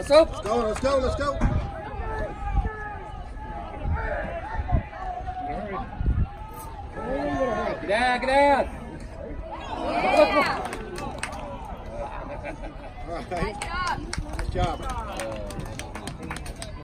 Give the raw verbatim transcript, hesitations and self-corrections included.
Whistle. Let's go, let's go, let's go. Get out, get out. All right. Nice job. Nice job.